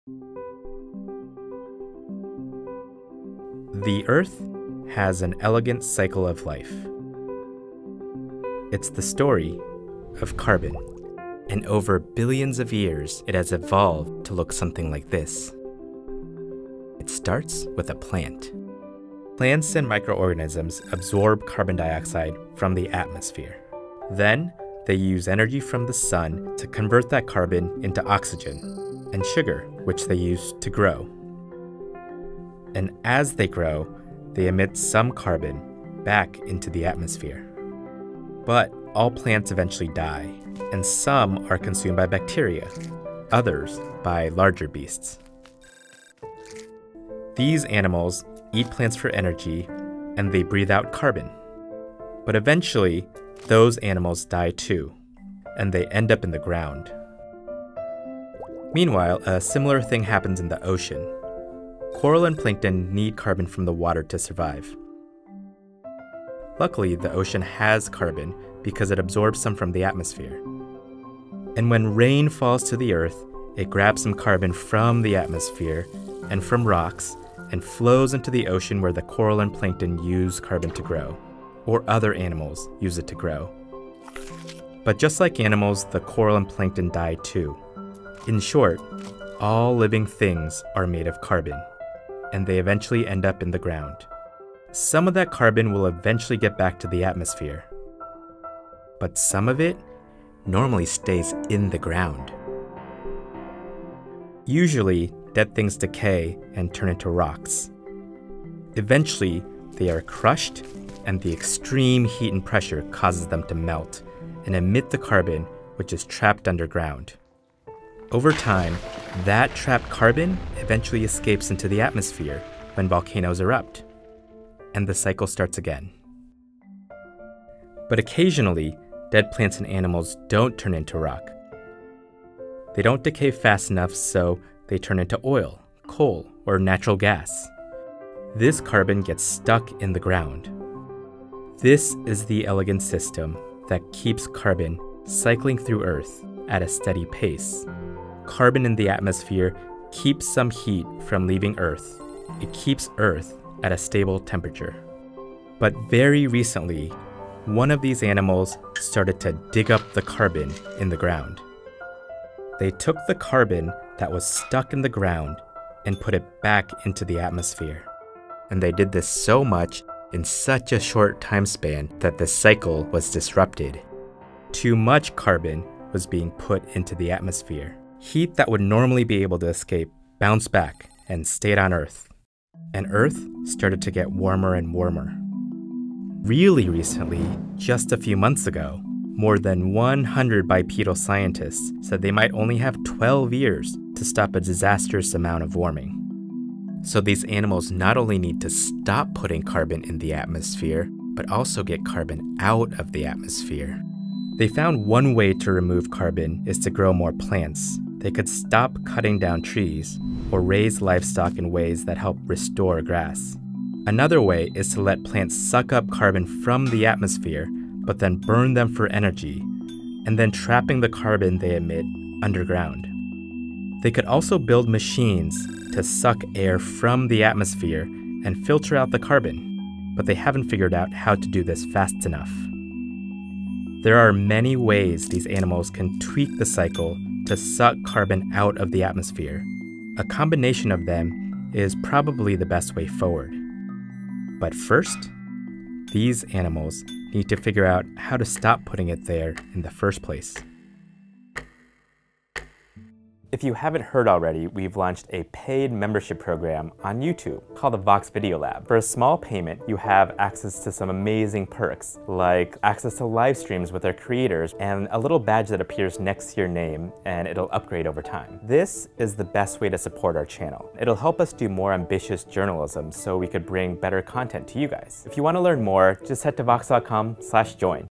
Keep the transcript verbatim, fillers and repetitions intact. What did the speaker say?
The Earth has an elegant cycle of life. It's the story of carbon. And over billions of years, it has evolved to look something like this. It starts with a plant. Plants and microorganisms absorb carbon dioxide from the atmosphere. Then, they use energy from the sun to convert that carbon into oxygen and sugar, which they use to grow. And as they grow, they emit some carbon back into the atmosphere. But all plants eventually die, and some are consumed by bacteria, others by larger beasts. These animals eat plants for energy, and they breathe out carbon. But eventually, those animals die too, and they end up in the ground. Meanwhile, a similar thing happens in the ocean. Coral and plankton need carbon from the water to survive. Luckily, the ocean has carbon because it absorbs some from the atmosphere. And when rain falls to the earth, it grabs some carbon from the atmosphere and from rocks and flows into the ocean where the coral and plankton use carbon to grow, or other animals use it to grow. But just like animals, the coral and plankton die too. In short, all living things are made of carbon, and they eventually end up in the ground. Some of that carbon will eventually get back to the atmosphere, but some of it normally stays in the ground. Usually, dead things decay and turn into rocks. Eventually, they are crushed, and the extreme heat and pressure causes them to melt and emit the carbon, which is trapped underground. Over time, that trapped carbon eventually escapes into the atmosphere when volcanoes erupt, and the cycle starts again. But occasionally, dead plants and animals don't turn into rock. They don't decay fast enough, so they turn into oil, coal, or natural gas. This carbon gets stuck in the ground. This is the elegant system that keeps carbon cycling through Earth at a steady pace. Carbon in the atmosphere keeps some heat from leaving Earth. It keeps Earth at a stable temperature. But very recently, one of these animals started to dig up the carbon in the ground. They took the carbon that was stuck in the ground and put it back into the atmosphere. And they did this so much in such a short time span that the cycle was disrupted. Too much carbon was being put into the atmosphere. Heat that would normally be able to escape bounced back and stayed on Earth. And Earth started to get warmer and warmer. Really recently, just a few months ago, more than one hundred bipedal scientists said they might only have twelve years to stop a disastrous amount of warming. So these animals not only need to stop putting carbon in the atmosphere, but also get carbon out of the atmosphere. They found one way to remove carbon is to grow more plants. They could stop cutting down trees or raise livestock in ways that help restore grass. Another way is to let plants suck up carbon from the atmosphere, but then burn them for energy, and then trapping the carbon they emit underground. They could also build machines to suck air from the atmosphere and filter out the carbon, but they haven't figured out how to do this fast enough. There are many ways these animals can tweak the cycle to suck carbon out of the atmosphere. A combination of them is probably the best way forward. But first, these animals need to figure out how to stop putting it there in the first place. If you haven't heard already, we've launched a paid membership program on YouTube called the Vox Video Lab. For a small payment, you have access to some amazing perks, like access to live streams with our creators and a little badge that appears next to your name, and it'll upgrade over time. This is the best way to support our channel. It'll help us do more ambitious journalism so we could bring better content to you guys. If you want to learn more, just head to vox dot com slash join.